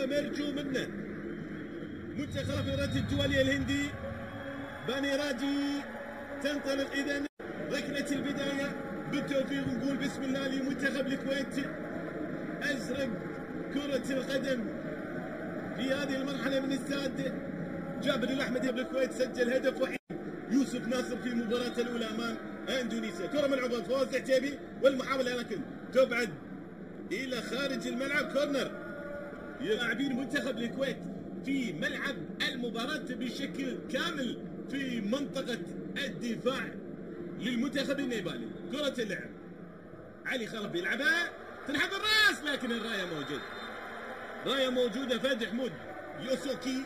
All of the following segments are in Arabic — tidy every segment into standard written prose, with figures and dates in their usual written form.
مرجو منه. منتخب الرجل الدولي الهندي بانيراجي تنطلق إذا ركلة البداية بالتوفيق. نقول بسم الله لمنتخب الكويت. أزرق كرة القدم في هذه المرحلة من استاد جابر الأحمدي بالكويت سجل هدف وحيد. يوسف ناصر في المباراة الأولى أمام اندونيسيا. كرة ملعوبة فوز العتيبي والمحاولة لكن تبعد إلى خارج الملعب. كورنر لاعبين منتخب الكويت في ملعب المباراة بشكل كامل في منطقة الدفاع للمنتخب النيبالي. كرة اللعب علي خلف يلعبها تنحب الراس لكن الراية موجودة. راية موجودة. فادي حمود يوسوكي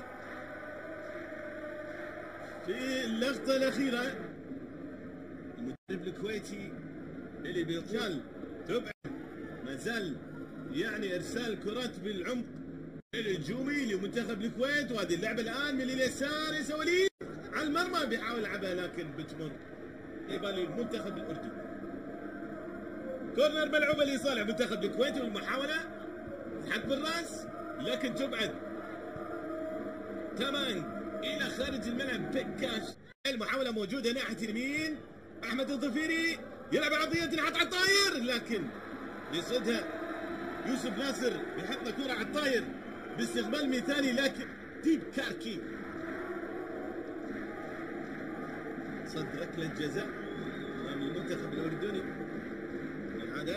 في اللقطة الأخيرة. المدرب الكويتي اللي بيقال تبعد ما زال يعني إرسال كرات بالعمق الهجومي لمنتخب الكويت. وهذه اللعبة الآن من اليسار يسوي وليد على المرمى بيحاول يلعبها لكن بتمر نيبالي المنتخب الأردني. كورنر ملعوبة لصالح منتخب الكويت والمحاولة تحط بالراس لكن تبعد كمان إلى خارج الملعب. بكاش المحاولة موجودة ناحية اليمين. أحمد الظفيري يلعب عرضية تنحط على الطاير لكن يصدها يوسف ناصر يحط كرة على الطاير باستقبال مثالي لكن ديب كاركي صد ركلة جزاء أمام المنتخب الأردني. هذا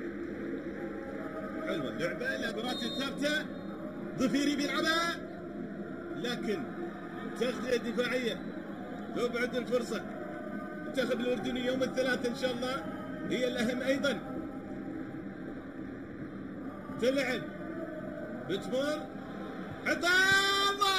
حلوة اللعبة الأبرات الثابتة. ظفيري بيلعبها لكن تغذية دفاعية تبعد الفرصة. المنتخب الأردني يوم الثلاثاء إن شاء الله هي الأهم أيضا. تلعب بتمر عطاوة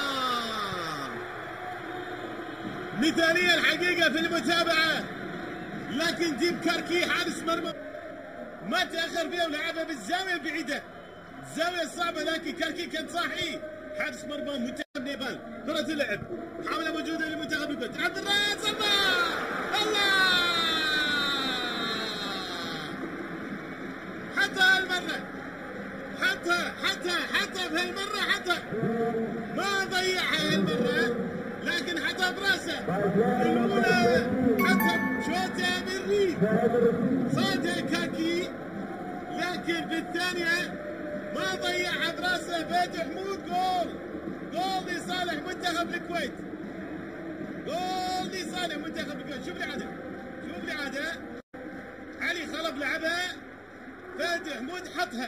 مثالية الحقيقة في المتابعة لكن ديب كاركي حارس مرمى ما تأخر فيها ولعبها بالزاوية البعيدة. الزاوية الصعبة لكن كاركي كان صاحي. حارس مرمى منتخب نيبال. كرة اللعب محاولة موجودة لمنتخب الكويت. عبد الراس الله حتى المرة حتى في هالمرة حتى ما ضيعها هالمرة لكن حتى براسه الأولى حتى شوتة بالريق صادها كاكي لكن في الثانية ما ضيعها براسه. فادي حمود جول لصالح منتخب الكويت. جول لصالح منتخب الكويت. شوف لي عادة علي خلف لعبها فادي حمود حطها.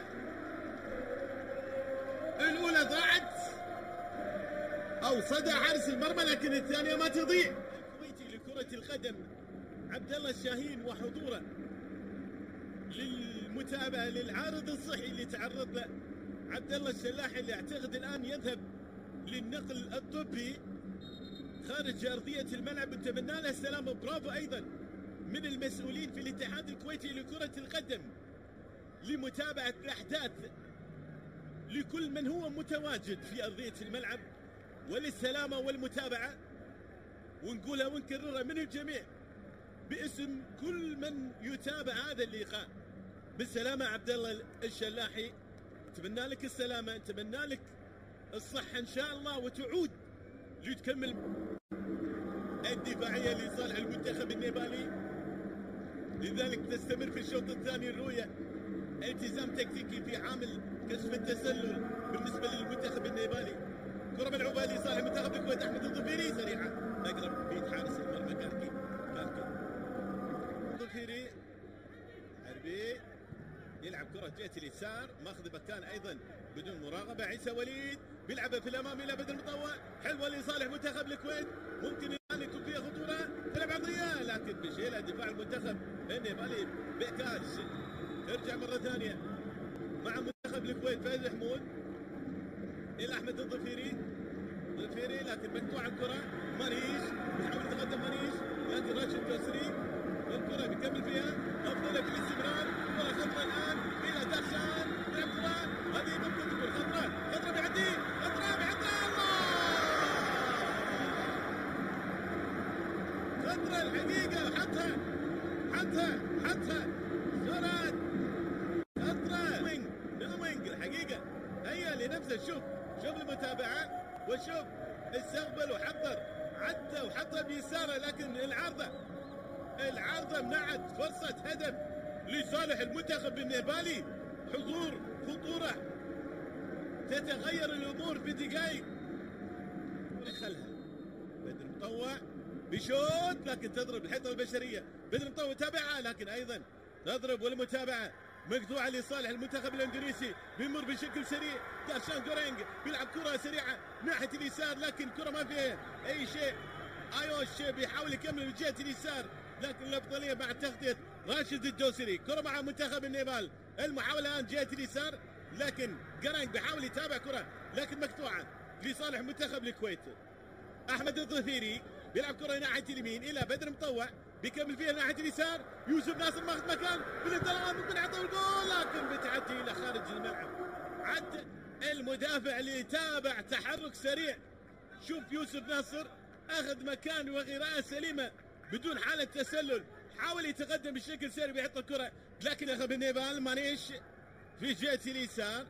الأولى ضاعت أو صدى حارس المرمى لكن الثانية ما تضيع. الكويتي لكرة القدم عبد الله الشاهين وحضوره للمتابعة للعارض الصحي اللي تعرض له عبد الله الشلاحي اللي اعتقد الآن يذهب للنقل الطبي خارج أرضية الملعب. نتمنى له السلامة. برافو أيضا من المسؤولين في الاتحاد الكويتي لكرة القدم لمتابعة الأحداث لكل من هو متواجد في أرضية الملعب وللسلامة والمتابعة. ونقولها ونكررها من الجميع باسم كل من يتابع هذا اللقاء. بالسلامة عبد الله الشلاحي. نتمنى لك السلامة. نتمنى لك الصحة إن شاء الله وتعود لتكمل الدفاعية لصالح المنتخب النيبالي. لذلك تستمر في الشوط الثاني الرؤية التزام تكتيكي في عامل كشف التسلل بالنسبة للمنتخب النيبالي. كرة ملعوبة لصالح منتخب الكويت. أحمد الظفيري سريعة أقرب بيد حارس المرمى كاركي. الظفيري حربي يلعب كرة جهة اليسار ماخذ مكان أيضا بدون مراقبة. عيسى وليد بيلعبها في الأمام إلى بدر مطوع. حلوة لصالح منتخب الكويت. ممكن الآن يكون فيها خطورة. تلعب عرضية لكن بشيلها دفاع المنتخب النيبالي. بكاش ترجع مرة ثانية مع منتخب الكويت. فادي حمود إلى أحمد الظفيري لكن مقطوعة الكرة. مانيش بيحاول يتقدم مانيش لكن راشد كسري الكرة بيكمل فيها. أفضل في الاستمرار. كرة خطرة الآن إلى دخان يلعب كرة هذه ممكن تكون خطرة بيعدي الله خطرة الحقيقة. حتى سرعة خطرة وينج الحقيقة. هيا البدني نفسه. شوف المتابعة وشوف استقبل وحضر عدى وحطها بيساره، لكن العارضة منعت فرصة هدف لصالح المنتخب النيبالي. خطورة تتغير الأمور في دقائق. دخلها بدر مطوع بشوت، لكن تضرب الحيطة البشرية. بدر مطوع تابعها، لكن أيضا تضرب، والمتابعة مقطوعة لصالح المنتخب الاندونيسي. بيمر بشكل سريع دارشان جورينج، بيلعب كرة سريعة ناحية اليسار، لكن كرة ما فيها أي شيء. ايوش بيحاول يكمل من جهة اليسار، لكن الأفضلية مع تغطية راشد الدوسري. كرة مع منتخب النيبال، المحاولة الآن جهة اليسار، لكن جورينج بيحاول يتابع كرة لكن مقطوعة لصالح منتخب الكويت. أحمد الظفيري بيلعب كرة ناحية اليمين إلى بدر مطوع، بيكمل فيها ناحية اليسار. يوسف ناصر ماخذ مكان بالانطلاق، ممكن يعطي الجول لكن بتعدي إلى خارج الملعب. عد المدافع اللي يتابع تحرك سريع. شوف يوسف ناصر أخذ مكان وقراءة سليمة بدون حالة تسلل، حاول يتقدم بشكل سريع بيحط الكرة، لكن أخذ النيبال مانيش في جهة اليسار.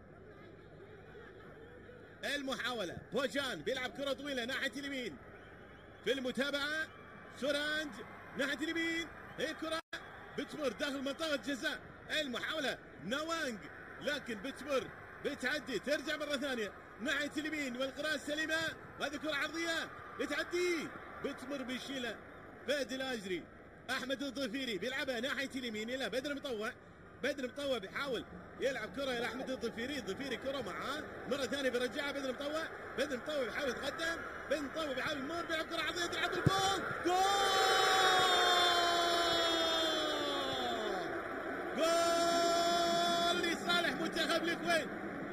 المحاولة بوجان بيلعب كرة طويلة ناحية اليمين، في المتابعة سورانج ناحية اليمين، هي كرة بتمر داخل منطقة جزاء. المحاولة نوانج، لكن بتمر بتعدي ترجع مرة ثانية ناحية اليمين، والقراءة السليمة، وهذه كرة عرضية بتعدي بتمر بيشيلها فهد الأجري. أحمد الظفيري بيلعبها ناحية اليمين إلى بدر مطوع. بدر مطوع بيحاول يلعب كرة إلى أحمد الظفيري كرة معاه مرة ثانية بيرجعها بدر مطوع. بدر مطوع بيحاول يتقدم، بدر مطوع بيحاول يمر، بيلعب كرة عرضية تلعب الجول. جول لصالح منتخب الكويت.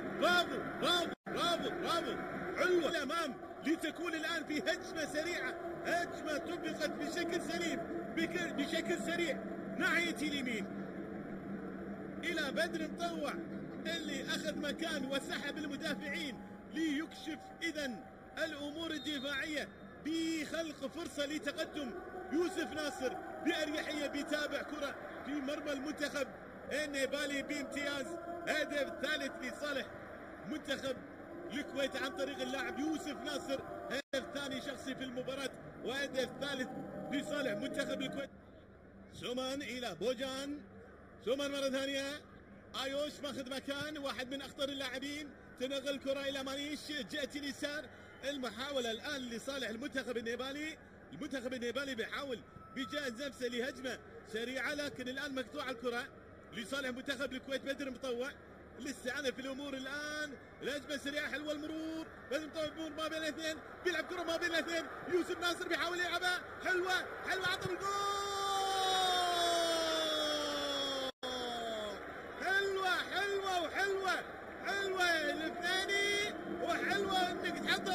برافو علوة الأمام لتكون الآن في هجمة سريعة، هجمة طبقت بشكل سليم بشكل سريع ناحية اليمين إلى بدر مطوع اللي أخذ مكان وسحب المدافعين ليكشف إذن الأمور الدفاعية بخلق فرصة لتقدم. يوسف ناصر بأريحية بيتابع كرة في مرمى المنتخب النيبالي بامتياز. هدف ثالث لصالح منتخب الكويت عن طريق اللاعب يوسف ناصر، هدف ثاني شخصي في المباراة وهدف ثالث لصالح منتخب الكويت. سومان إلى بوجان، سومان مرة ثانية، ايوش ماخذ مكان واحد من اخطر اللاعبين، تنقل الكرة الى مانيش جهة اليسار. المحاولة الان لصالح المنتخب النيبالي. المنتخب النيبالي بيحاول بيجهز نفسه لهجمة سريعة، لكن الان مقطوعة الكرة لصالح منتخب الكويت. بدر مطوع الاستعانة في الامور الان، الهجمة سريعة حلوة، المرور بدر مطوع بيمر ما بين الاثنين، بيلعب كرة ما بين الاثنين. يوسف ناصر بيحاول يلعبها حلوة عطى الجول. حلوة الاثنين، وحلوة انك تحطها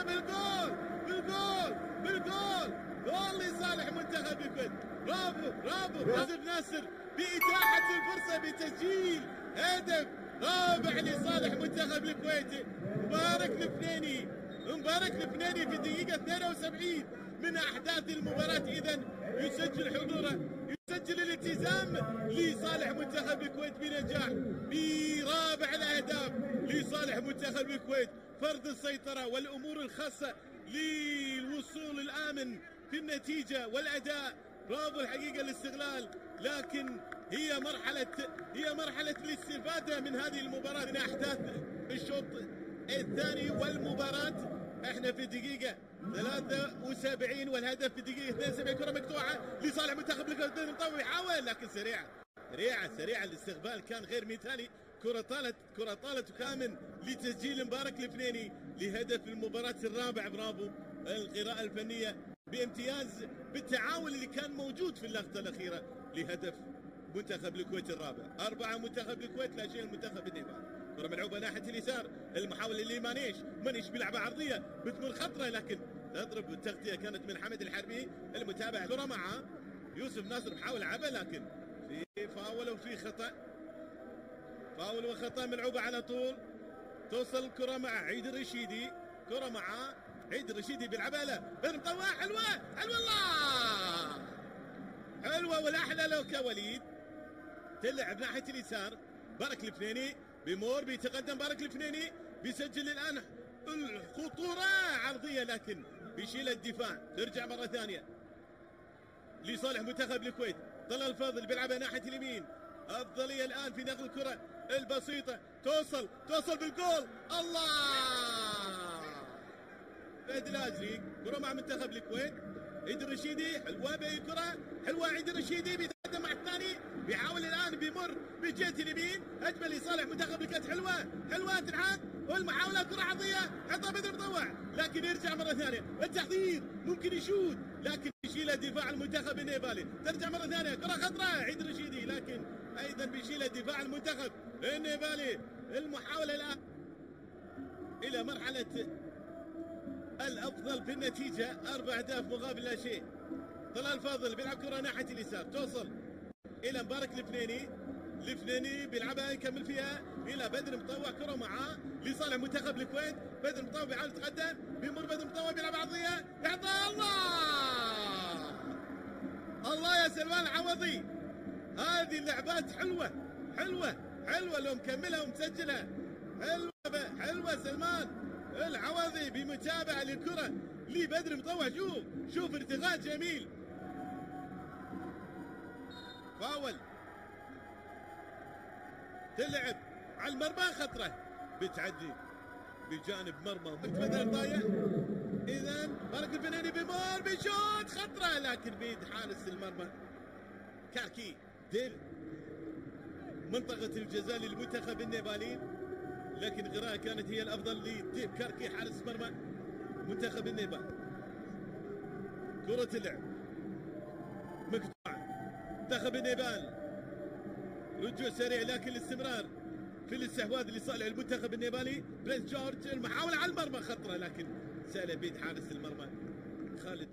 بالجول جول لصالح منتخب الكويت. برافو يوسف ناصر بإتاحة الفرصة بتسجيل هدف رابع لصالح منتخب الكويت. مبارك الفنيني في الدقيقة 72 من أحداث المباراة، إذن يسجل حضوره، يسجل الالتزام لصالح منتخب الكويت بنجاح برابع الأهداف لصالح منتخب الكويت. فرض السيطرة والأمور الخاصة للوصول الآمن في النتيجة والأداء. برافو الحقيقة الاستغلال، لكن هي مرحلة الاستفادة من هذه المباراة من أحداث الشوط الثاني والمباراة. احنا في الدقيقة 73 والهدف في الدقيقة 72. كرة مقطوعة لصالح منتخب الكويت، مطوع يحاول لكن سريعة الاستقبال كان غير مثالي. كرة طالت وكامن لتسجيل مبارك الفنيني لهدف المباراة الرابع. برافو القراءة الفنية بامتياز بالتعاون اللي كان موجود في اللقطة الأخيرة لهدف منتخب الكويت الرابع. 4 منتخب الكويت لا شيء المنتخب النيبال. كرة ملعوبة ناحية اليسار، المحاولة اللي مانيش بيلعبها عرضية بتمر خطرة، لكن تضرب التغطية كانت من حمد الحربي. المتابعة كرة معه يوسف ناصر بحاول يلعبها، لكن في فاول وفي خطأ، فاول وخطأ. ملعوبة على طول، توصل الكرة مع عيد الرشيدي، كرة مع عيد الرشيدي بيلعبها له بدر مطوع. حلوة الله، حلوة والأحلى لو كوليد تلعب ناحية اليسار. بارك الفنيني بيمور بيتقدم، بارك الفنيني بيسجل الان الخطوره عرضيه، لكن بيشيل الدفاع. ترجع مره ثانيه لصالح منتخب الكويت. طلال الفاضل بيلعبها ناحيه اليمين. افضليه الان في نقل الكره البسيطه، توصل بالجول. الله، فهد الاجري كره مع منتخب الكويت. عيد الرشيدي حلوه بالكره، حلوه عيد الرشيدي بيتقدم مع الثاني، بيحاول الان بيمر بجهه اليمين، هجمه لصالح منتخب الكويت حلوه تنعاد، والمحاوله كره عرضيه حطها بدر مطوع، لكن يرجع مره ثانيه التحضير، ممكن يشوت لكن يشيل دفاع المنتخب النيبالي. ترجع مره ثانيه كره خطره عيد الرشيدي، لكن ايضا بيشيل دفاع المنتخب النيبالي. المحاوله الان الى مرحله الافضل في النتيجه، 4 أهداف مقابل لا شيء. طلال الفاضل بيلعب كره ناحيه اليسار، توصل الى مبارك الفنيني بيلعبها يكمل فيها الى بدر مطوع، كره معاه لصالح منتخب الكويت. بدر مطوع بيحاول يتقدم، بيمر بدر مطوع بيلعب عرضيه، يعطى الله يا سلمان العوضي. هذه اللعبات حلوه لو مكملها ومسجلها، حلوه سلمان العوضي بمتابعه للكره لبدر مطوع. شوف ارتقاء جميل. فاول تلعب على المرمى، خطره بتعدي بجانب مرمى بدر ضايع. اذا مبارك الفناني بيمر بشوت خطره، لكن بيد حارس المرمى كاركي ديل منطقه الجزاء للمنتخب النيبالي، لكن القراءه كانت هي الافضل لديل كاركي حارس مرمى منتخب النيبال. كره اللعب مقطوعه، منتخب النيبال رجوع سريع لكن الاستمرار في الاستحواذ لصالح المنتخب النيبالي. برنس جورج المحاولة على المرمى خطرة، لكن سهلة بيد حارس المرمى خالد.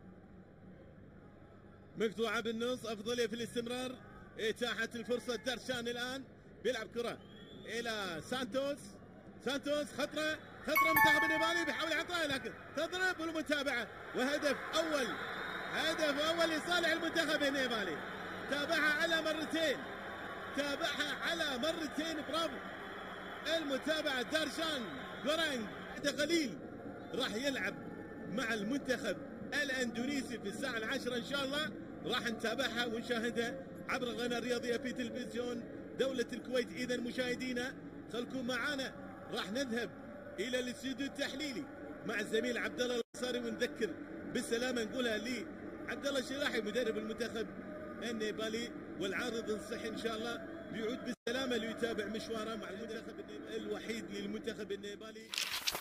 مقطوعة بالنص، أفضلية في الاستمرار، إتاحة الفرصة. درشان الآن بيلعب كرة إلى سانتوس خطرة منتخب النيبالي بيحاول يحطها، لكن تضرب والمتابعة، وهدف أول لصالح المنتخب النيبالي. تابعها على مرتين، برافو المتابعة. دارشان غورانج قليل راح يلعب مع المنتخب الاندونيسي في الساعة 10 ان شاء الله، راح نتابعها ونشاهدها عبر القناة الرياضية في تلفزيون دولة الكويت. اذا مشاهدينا خلكم معنا، راح نذهب الى الاستوديو التحليلي مع الزميل عبد الله الانصاري، ونذكر بالسلامة نقولها لعبد الله الشلاحي مدرب المنتخب النيبالي، والعارض الصحي ان شاء الله بيعود بالسلامه ليتابع مشواره مع المنتخب الوحيد للمنتخب النيبالي.